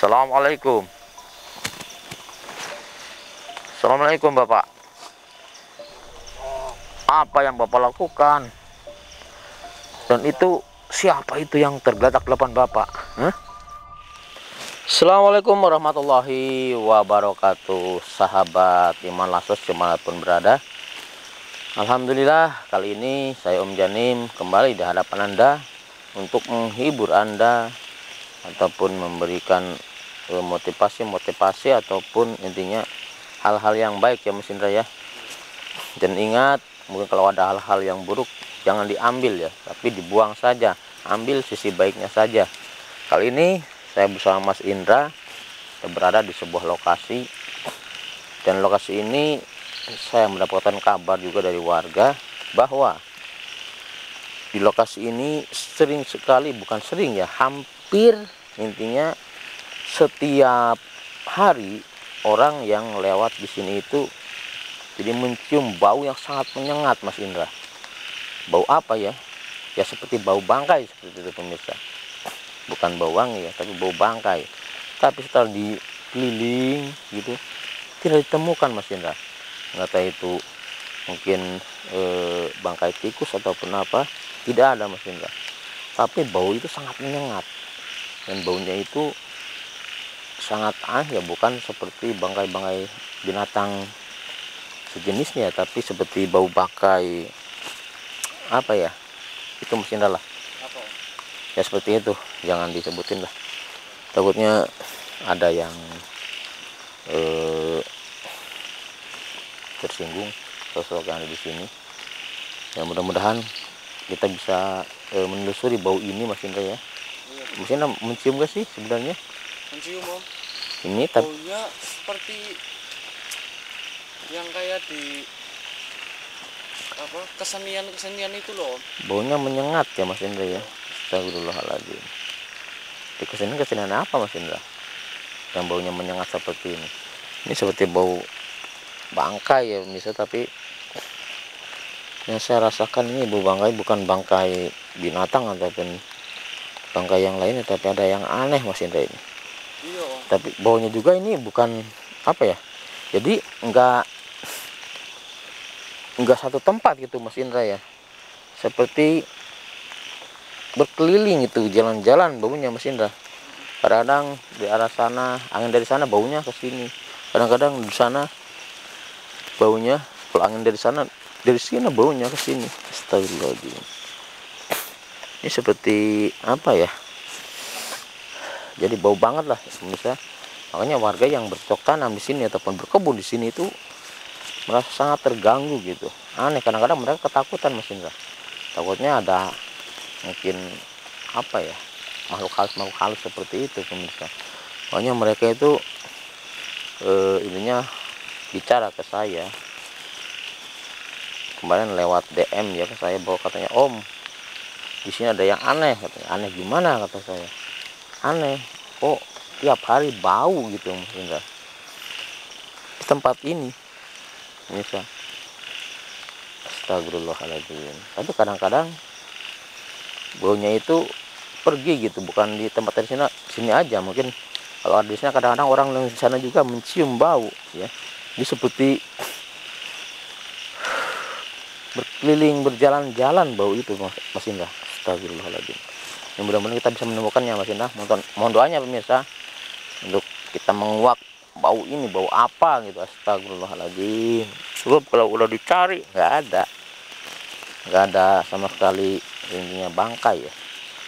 Assalamualaikum. Assalamualaikum Bapak. Apa yang Bapak lakukan? Dan itu siapa itu yang tergeletak di depan Bapak? Hah? Assalamualaikum warahmatullahi wabarakatuh. Sahabat Iman Lasos dimanapun berada, alhamdulillah kali ini saya Om Janim kembali di hadapan Anda untuk menghibur Anda ataupun memberikan motivasi ataupun intinya hal-hal yang baik ya Mas Indra ya. Dan ingat, mungkin kalau ada hal-hal yang buruk jangan diambil ya, tapi dibuang saja, ambil sisi baiknya saja. Kali ini saya bersama Mas Indra, saya berada di sebuah lokasi, dan lokasi ini saya mendapatkan kabar juga dari warga bahwa di lokasi ini sering sekali, bukan sering ya, hampir intinya setiap hari orang yang lewat di sini itu jadi mencium bau yang sangat menyengat Mas Indra. Bau apa ya? Ya seperti bau bangkai seperti itu pemirsa. Bukan bau wangi ya, tapi bau bangkai. Tapi setelah dikeliling gitu tidak ditemukan Mas Indra. Nggak tahu itu mungkin bangkai tikus ataupun apa, tidak ada Mas Indra. Tapi bau itu sangat menyengat. Dan baunya itu sangat aneh ya, bukan seperti bangkai-bangkai binatang sejenisnya, tapi seperti bau bangkai apa ya, itu Mas Indra lah ya, seperti itu, jangan disebutin lah, takutnya ada yang tersinggung sosok yang ada di sini. Ya mudah-mudahan kita bisa menelusuri bau ini Mas Indra ya. Mas Indra mencium gak sih sebenarnya? Mencium Om. Ini baunya seperti yang kayak di apa, kesenian itu loh Om. Baunya menyengat ya Mas Indra ya. Astagfirullahaladzim. Di kesenian apa Mas Indra yang baunya menyengat seperti ini? Ini seperti bau bangkai ya bisa, tapi yang saya rasakan ini bau bangkai, bukan bangkai binatang ataupun bangkai yang lainnya, tapi ada yang aneh Mas Indra ini. Iya Om. Tapi baunya juga ini bukan apa ya, jadi enggak satu tempat gitu Mas Indra ya, seperti berkeliling itu, jalan-jalan baunya Mas Indra. Kadang-kadang di arah sana, angin dari sana baunya ke sini, kadang-kadang di sana baunya, kalau angin dari sana, dari sini baunya ke sini. Astagfirullahaladzim. Ini seperti apa ya, jadi bau banget lah pemirsa. Makanya warga yang bercocok tanam di sini ataupun berkebun di sini itu merasa sangat terganggu gitu. Aneh, kadang-kadang mereka ketakutan Mas Indra. Takutnya ada mungkin apa ya, makhluk halus seperti itu pemirsa. Makanya mereka itu ininya bicara ke saya kemarin lewat DM ya ke saya, bahwa katanya Om di sini ada yang aneh. Katanya aneh gimana, kata saya. Aneh, kok tiap hari bau gitu Mas Indra di tempat ini pemirsa. Astagfirullahaladzim. Tapi kadang-kadang baunya itu pergi gitu, bukan di tempat dari sini aja, mungkin kalau ada di sini kadang-kadang orang di sana juga mencium bau ya. Ini seperti berkeliling, berjalan-jalan bau itu Mas Indra. Astagfirullahaladzim. Ya, mudah-mudahan kita bisa menemukannya Mas Indra. Mohon doanya pemirsa untuk kita menguak bau ini, bau apa gitu. Astagfirullahaladzim. Sebab kalau udah dicari nggak ada sama sekali intinya bangkai ya.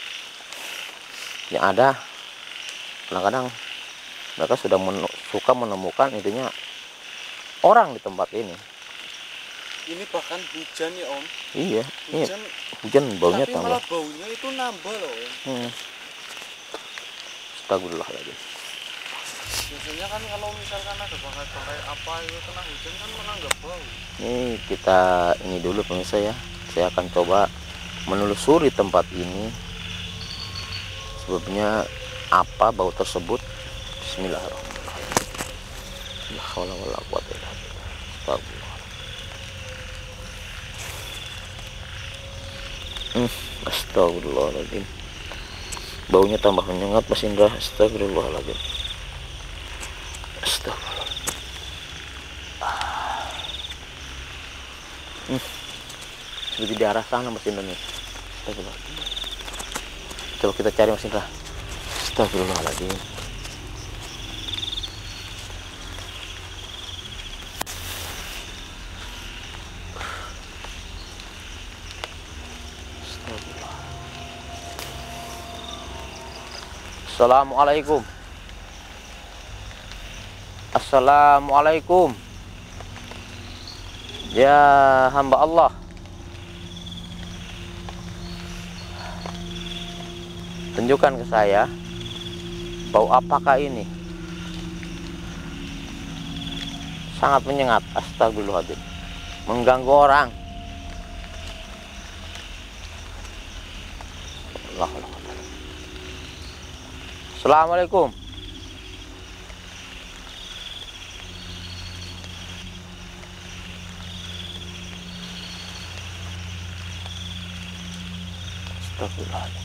Yang ada kadang-kadang mereka sudah suka menemukan intinya orang di tempat ini. Ini bahkan hujan ya Om. Iya, hujan baunya tapi tambah. malah baunya itu nambah loh Om. Astagfirullahaladzim. Biasanya kan kalau misalkan ada bangkai-bangkai apa itu kena hujan kan malah nggak bau. Ini kita ini dulu pemirsa ya. Saya akan coba menelusuri tempat ini. Sebabnya apa bau tersebut? Bismillahirrahmanirrahim. La haula wala quwwata illa billah. Astagfirullah. Astagfirullahaladzim. Baunya tambah menyengat Mas Indra. Astagfirullahaladzim. Seperti di arah sana Mas Indra nih. Astagfirullah. Coba kita cari Mas Indra. Astagfirullahaladzim. Assalamualaikum. Assalamualaikum. Ya hamba Allah. Tunjukkan ke saya, bau apakah ini? Sangat menyengat. Astagfirullahaladzim. Mengganggu orang. Assalamualaikum. Astagfirullahaladzim.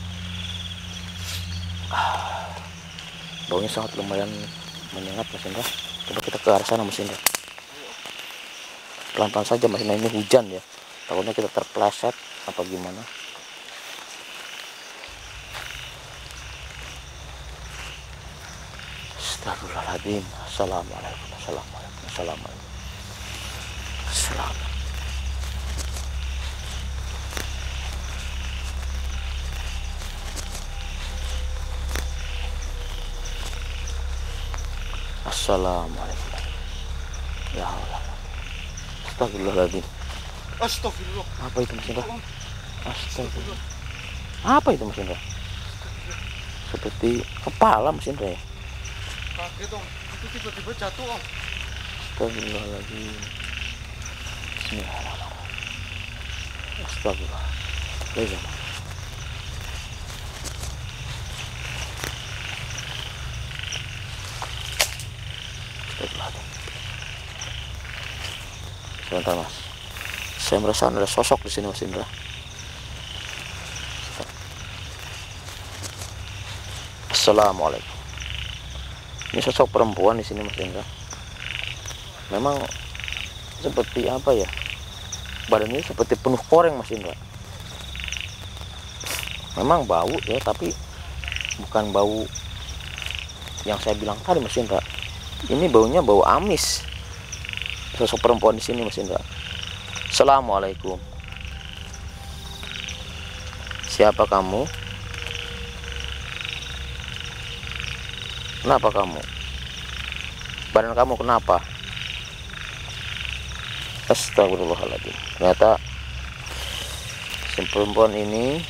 Baunya sangat lumayan menyengat Mas Indra. Coba kita ke arah sana Mas Indra. Pelan-pelan saja Mas Indra, ini hujan ya. Takutnya kita terpleset apa gimana. Astagfirullahaladzim. Assalamualaikum. Assalamualaikum. Assalamualaikum. Assalamualaikum. Assalamualaikum. Ya Allah. Astagfirullahaladzim. Astagfirullah. Apa itu Mas Indra? Astagfirullah. Apa itu Mas Indra? Seperti kepala Mas Indra ya. Kaget Om, itu tiba-tiba jatuh Om. Astagfirullahaladzim. Bismillahirrahmanirrahim. Astagfirullah. Astagfirullah. Sebentar Mas, saya merasa ada sosok di sini Mas Indra. Assalamualaikum. Ini sosok perempuan di sini Mas Indra. Memang seperti apa ya? Badannya seperti penuh koreng Mas Indra. Memang bau ya, tapi bukan bau yang saya bilang tadi Mas Indra. Ini baunya bau amis. Sosok perempuan di sini Mas Indra. Assalamualaikum. Siapa kamu? Kenapa kamu? Badan kamu kenapa? Astagfirullahaladzim. Ternyata si perempuan ini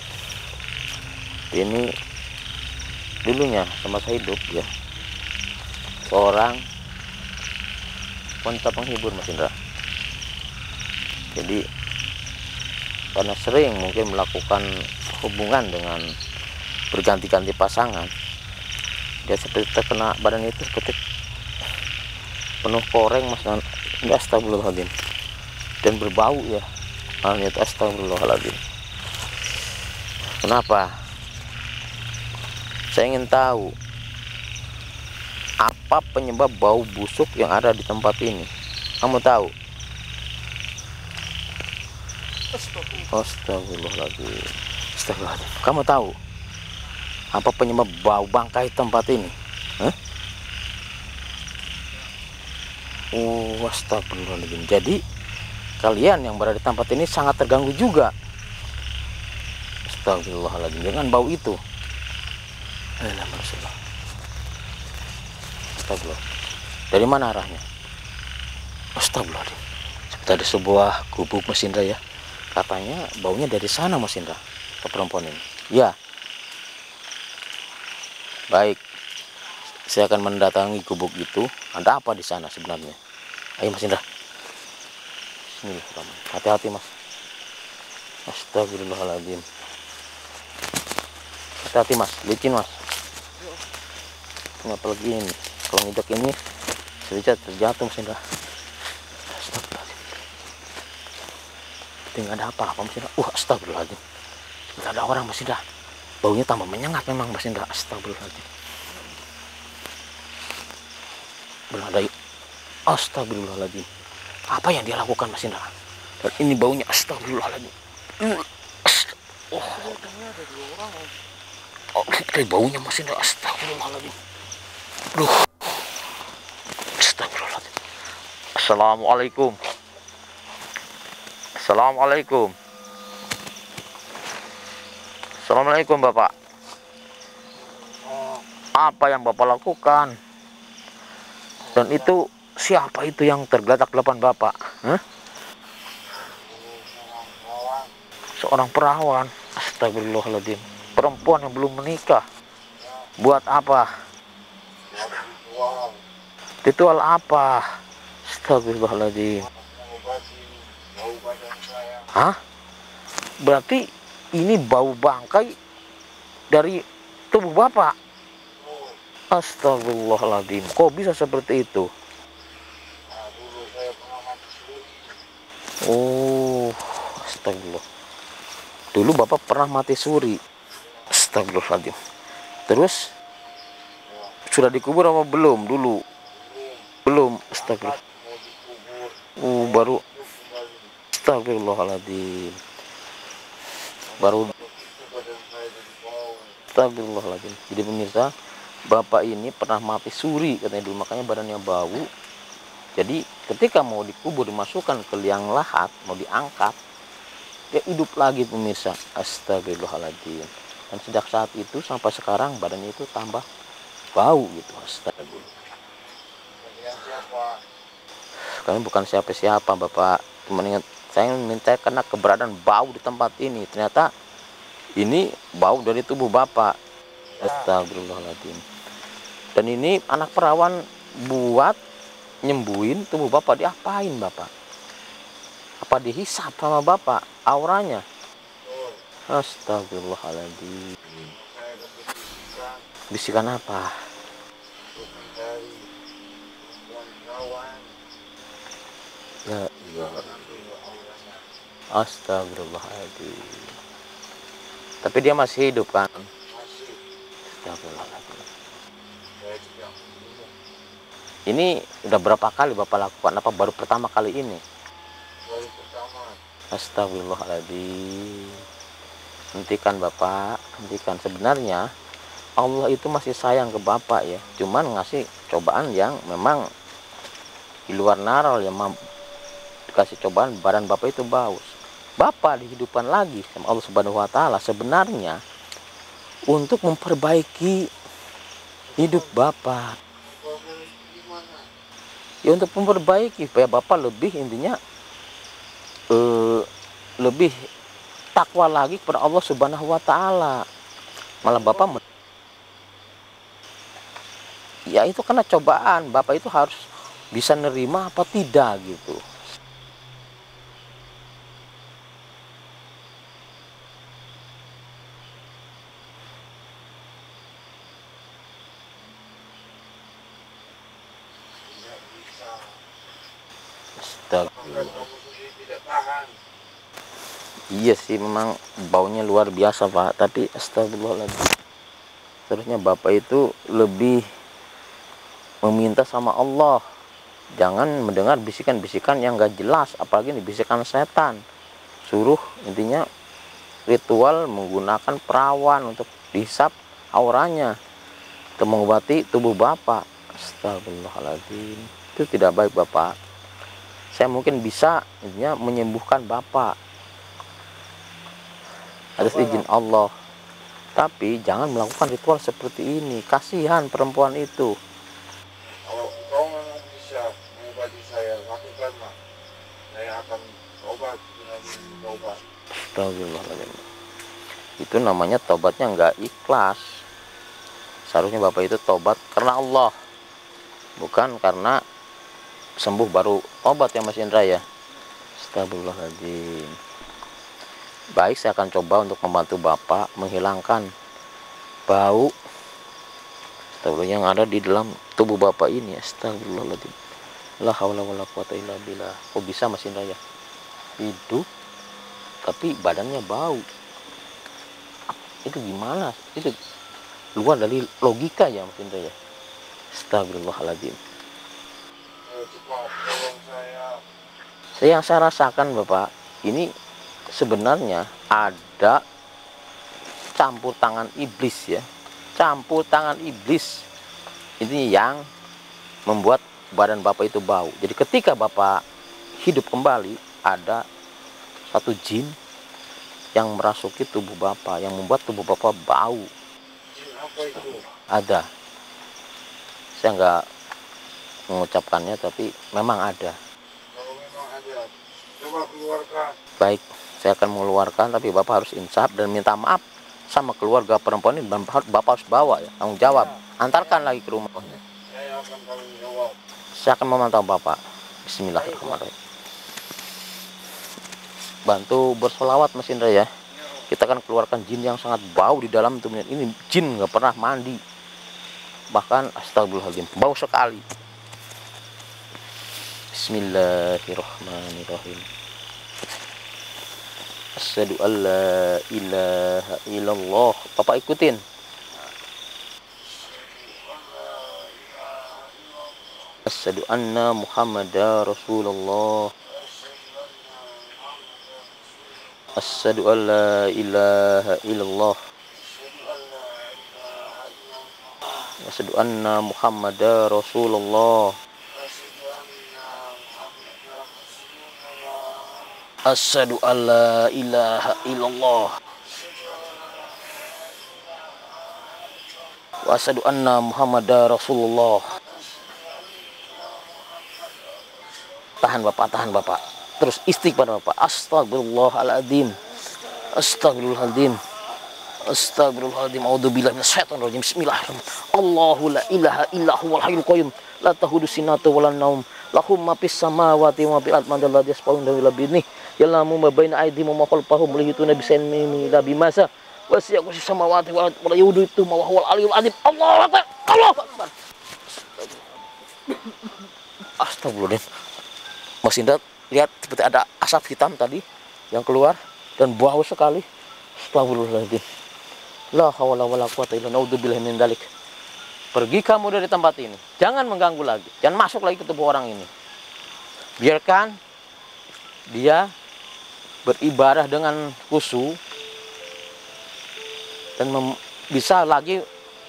dulunya semasa hidup ya seorang wanita penghibur Mas Indra. Jadi karena sering mungkin melakukan hubungan dengan berganti-ganti pasangan, dia seperti terkena badan itu seperti penuh koreng Mas. Astagfirullahaladzim. Dan berbau ya. Itu astagfirullahaladzim. Kenapa? Saya ingin tahu apa penyebab bau busuk yang ada di tempat ini. Kamu tahu? Astagfirullahaladzim. Astagfirullahaladzim. Kamu tahu apa penyebab bau bangkai tempat ini? Hah? Astagfirullahaladzim. Jadi kalian yang berada di tempat ini sangat terganggu juga. Astagfirullahaladzim. Dengan bau itu. Alhamdulillah. Astagfirullah. Dari mana arahnya? Astagfirullahaladzim. Seperti ada sebuah gubuk Mas Indra ya. Katanya baunya dari sana Mas Indra. Ke perempuan ini. Ya. Baik. Saya akan mendatangi gubuk itu. Ada apa di sana sebenarnya? Ayo Mas Indra. Bismillahirrahmanirrahim. Hati-hati Mas. Astagfirullahaladzim. Hati-hati Mas. Licin Mas. Apalagi ini. Kalau nginjak ini sedikit terjatuh Mas Indra. Astagfirullahaladzim. Tidak ada apa-apa Mas Indra. Astagfirullahaladzim. Tidak ada orang Mas Indra. Baunya tambah menyengat memang Mas Indra. Astagfirullahaladzim. Belum ada Astagfirullahaladzim. Apa yang dia lakukan Mas Indra? Dan ini baunya astagfirullahaladzim. Oh, Ini ada 2 orang Om. oh, kayak baunya Mas Indra, astagfirullahaladzim. Aduh. Astagfirullahaladzim. Assalamualaikum. Assalamualaikum. Assalamualaikum Bapak. Apa yang Bapak lakukan? Dan itu siapa itu yang tergeletak depan Bapak? Hah? Seorang perawan. Astagfirullahaladzim. Perempuan yang belum menikah. Buat apa? Ritual apa? Astagfirullahaladzim. Hah? Berarti ini bau bangkai dari tubuh Bapak? Astagfirullahaladzim. Kok bisa seperti itu? Oh, astagfirullah. Dulu Bapak pernah mati suri. Astagfirullahaladzim. Terus sudah dikubur apa belum dulu? Belum. Astagfirullah. Baru. Astagfirullahaladzim. Baru. Astagfirullahaladzim. Jadi pemirsa, Bapak ini pernah mati suri katanya dulu, makanya badannya bau. Jadi ketika mau dikubur, dimasukkan ke liang lahat, mau diangkat, dia hidup lagi pemirsa. Astagfirullahaladzim. Dan sejak saat itu sampai sekarang badannya itu tambah bau gitu. Astagfirullah. Kalian bukan siapa-siapa Bapak. Cuma ingat, saya minta karena keberadaan bau di tempat ini. Ternyata ini bau dari tubuh Bapak. Astagfirullahaladzim. Dan ini anak perawan buat nyembuhin tubuh Bapak, diapain Bapak? Apa dihisap sama Bapak auranya? Astagfirullahaladzim. Bisikan apa? Ya, ya. Astagfirullahaladzim. Tapi dia masih hidup kan? Ini udah berapa kali Bapak lakukan? Apa baru pertama kali ini? Baru pertama. Astagfirullahaladzim. Hentikan Bapak, hentikan. Sebenarnya Allah itu masih sayang ke Bapak ya. Cuman ngasih cobaan yang memang di luar naral, yang dikasih cobaan badan Bapak itu bau. Bapak dihidupkan lagi sama Allah Subhanahu wa taala sebenarnya untuk memperbaiki hidup Bapak. Ya untuk memperbaiki supaya Bapak lebih intinya lebih takwa lagi kepada Allah Subhanahu wa taala. Malah Bapak ya itu karena cobaan, Bapak itu harus bisa nerima apa tidak gitu. Iya sih memang baunya luar biasa Pak, tapi astagfirullahaladzim. Terusnya Bapak itu lebih meminta sama Allah, jangan mendengar bisikan-bisikan yang gak jelas, apalagi bisikan setan. Suruh intinya ritual menggunakan perawan untuk dihisap auranya, untuk mengobati tubuh Bapak. Astagfirullahaladzim. Itu tidak baik Bapak. Saya mungkin bisa intinya menyembuhkan Bapak atas izin Allah, tapi jangan melakukan ritual seperti ini. Kasihan perempuan itu. Kalau kau memang bisa mengobati saya, lakukanlah. Saya akan tobat dengan tobat. Astagfirullahaladzim. Itu namanya tobatnya nggak ikhlas. Seharusnya Bapak itu tobat karena Allah, bukan karena sembuh baru tobat ya Mas Indra ya. Astagfirullahaladzim. Baik, saya akan coba untuk membantu Bapak menghilangkan bau yang ada di dalam tubuh Bapak ini. Astagfirullahaladzim. La haula wala quwata illa billah. Kok bisa Mas Indra ya? Hidup tapi badannya bau. Itu gimana? Itu luar dari logika ya Mas Indra ya. Astagfirullahaladzim. cepat tolong saya. Yang saya rasakan Bapak, ini sebenarnya ada campur tangan iblis ya. Campur tangan iblis ini yang membuat badan Bapak itu bau. Jadi ketika Bapak hidup kembali, ada satu jin yang merasuki tubuh Bapak, yang membuat tubuh Bapak bau. Jin apa itu? Ada. Saya nggak mengucapkannya, tapi memang ada. Kalau memang ada, coba keluarkan. Baik, saya akan mengeluarkan, tapi Bapak harus insaf dan minta maaf sama keluarga perempuan ini. Bapak harus bawa ya, tanggung jawab. Antarkan lagi ke rumah. Saya akan tanggung jawab. Saya akan memantau Bapak. Bismillahirrahmanirrahim. Bantu bersolawat Mas Indra ya. Kita akan keluarkan jin yang sangat bau di dalam tubuhnya. Ini jin nggak pernah mandi. Bahkan astagfirullahaladzim, bau sekali. Bismillahirrahmanirrahim. Asyhadu an la ilaha illallah. Bapak ikutin. Asyhadu anna Muhammadar Rasulullah. Asyhadu an la ilaha illallah. Asyhadu anna Muhammadar Rasulullah. Asyhadu an la ilaha illallah. Wa asyhadu anna Muhammadar Rasulullah. Tahan Bapak. Terus istighfar Bapak. Astagfirullahaladzim. Astagfirullahaladzim. Astagfirullahaladzim. A'udzubillahi minasyaitonir rajim. Bismillahirrahmanirrahim. Allahu la ilaha illa huwal hayyul qayyum. La ta'khudhuhu sinatun wa la naum. Lahu ma fis samawati wa ma fil ardi. Man dzalladzi yashfa'u indahu illa bi'idhnihi. Ya'lamu ma baina aydihim wa ma khalfahum. La yuhituna bi shay'in min ilmihi illa bima sha'a. Wasi'a kursiyyuhu samawati wal ardi wa la yahuduhu wa huwal aliyyul azim. Allahu akbar. Allahu akbar. Astagfirullahaladzim. Mas Indra lihat seperti ada asap hitam tadi yang keluar dan bau sekali. Astagfirullahaladzim. La haula wala quwata illa billah. Naudzubillahi min dzalik. Pergi kamu dari tempat ini. Jangan mengganggu lagi. Jangan masuk lagi ke tubuh orang ini. Biarkan dia beribadah dengan khusyuk dan bisa lagi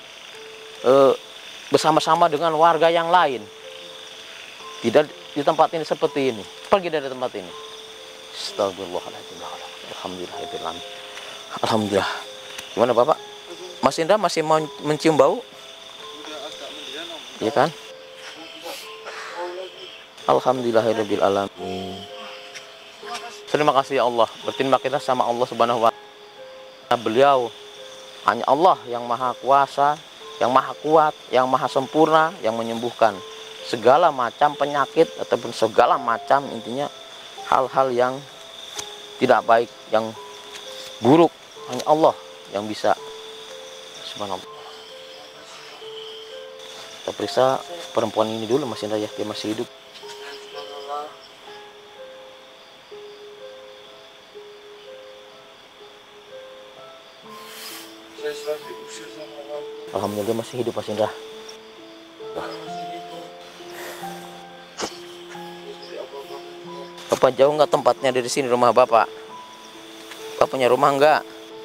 bersama-sama dengan warga yang lain. Tidak di tempat ini seperti ini. Pergi dari tempat ini. Astagfirullahaladzim. Alhamdulillah. Alhamdulillah. Gimana Bapak? Mas Indra masih mau mencium bau? Iya kan? Alhamdulillahirabbil alamin. Terima kasih ya Allah. Berterima kasih sama Allah Subhanahu wa taala. Beliau hanya Allah yang maha kuasa, yang maha kuat, yang maha sempurna, yang menyembuhkan segala macam penyakit ataupun segala macam intinya hal-hal yang tidak baik, yang buruk. Hanya Allah yang bisa. Subhanallah. Kita periksa perempuan ini dulu Mas Indra ya, dia masih hidup. Alhamdulillah dia masih hidup Mas Indra. Bapak jauh nggak tempatnya dari sini rumah Bapak? Bapak punya rumah nggak?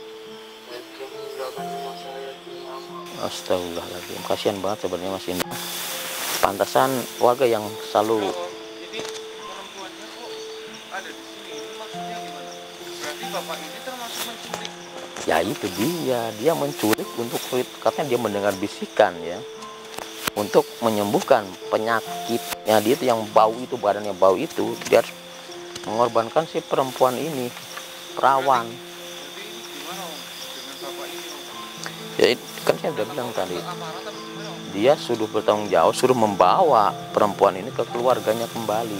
Astagfirullahaladzim. Kasihan banget sebenarnya Mas Indra. Pantasan warga yang selalu. Jadi perempuannya kok ada di sini? Ini maksudnya gimana? Berarti Bapak ini termasuk menculik? Ya itu dia menculik untuk katanya dia mendengar bisikan ya. Untuk menyembuhkan penyakitnya dia itu yang bau itu, badannya bau itu, dia harus mengorbankan si perempuan ini, perawan. Jadi ini gimana Om? Dengan Bapak ini Om? Ya kan saya udah bilang tadi, dia sudah bertanggung jawab, suruh membawa perempuan ini ke keluarganya kembali.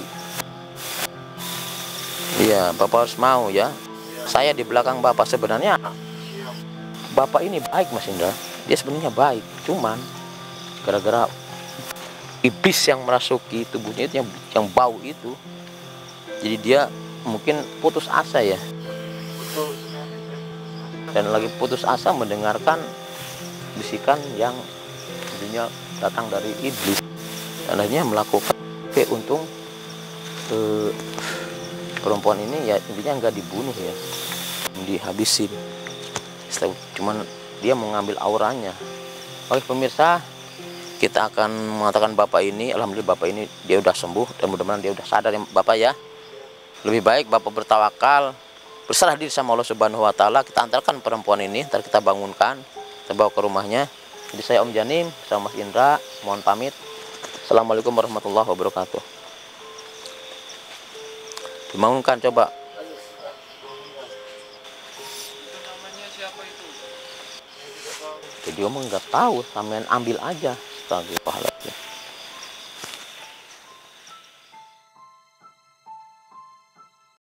Iya, Bapak harus mau ya. Saya di belakang Bapak sebenarnya. Bapak ini baik Mas Indra, dia sebenarnya baik, cuman gara-gara iblis yang merasuki tubuhnya itu yang bau itu, jadi dia mungkin putus asa ya, dan lagi putus asa mendengarkan bisikan yang tentunya datang dari iblis, dan akhirnya melakukan Tapi untung perempuan ini ya intinya nggak dibunuh ya, dihabisin. Cuman dia mau ngambil auranya. Oke pemirsa, kita akan mengatakan bapak ini, alhamdulillah bapak ini dia udah sembuh dan mudah-mudahan dia udah sadar ya bapak ya. Lebih baik bapak bertawakal, berserah diri sama Allah Subhanahu Wa Taala. Kita antarkan perempuan ini, ntar kita bangunkan, kita bawa ke rumahnya. Jadi saya Om Janim sama Mas Indra mohon pamit. Assalamualaikum warahmatullahi wabarakatuh. Dibangunkan coba. Itu namanya siapa itu? Jadi Om nggak tahu, sampean ambil aja. Astagfirullahaladzim.